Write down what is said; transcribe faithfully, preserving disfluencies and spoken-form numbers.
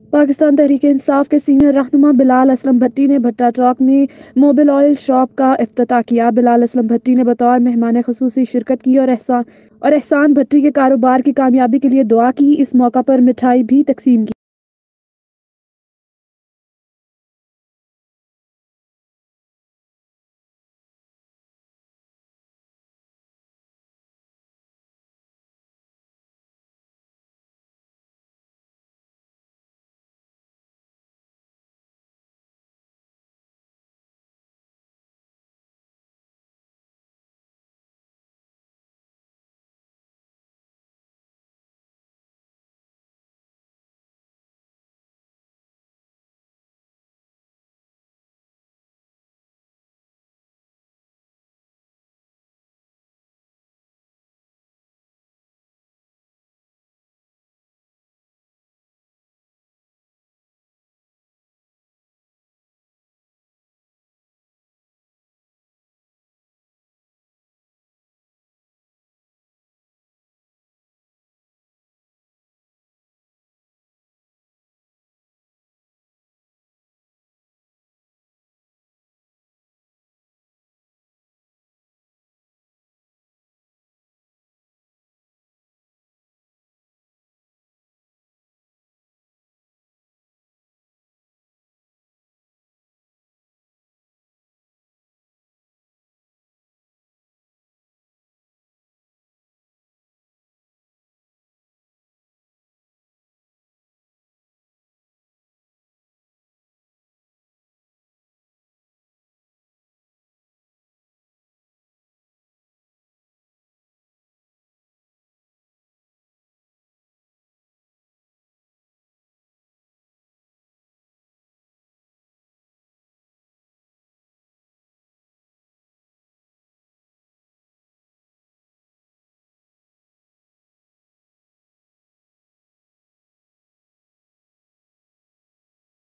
पाकिस्तान तहरीक इंसाफ के सीनियर रहनुमा बिलाल असलम भट्टी ने भट्टा चौक में मोबिल ऑयल शॉप का इफ्तिताह किया। बिलाल असलम भट्टी ने बतौर मेहमान खुसूसी शिरकत की और एहसान और एहसान भट्टी के कारोबार की कामयाबी के लिए दुआ की। इस मौका पर मिठाई भी तकसीम की।